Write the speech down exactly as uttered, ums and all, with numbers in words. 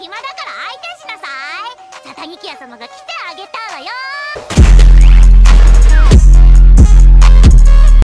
暇だから相手しなさい。サタニキア様が来てあげたわよ。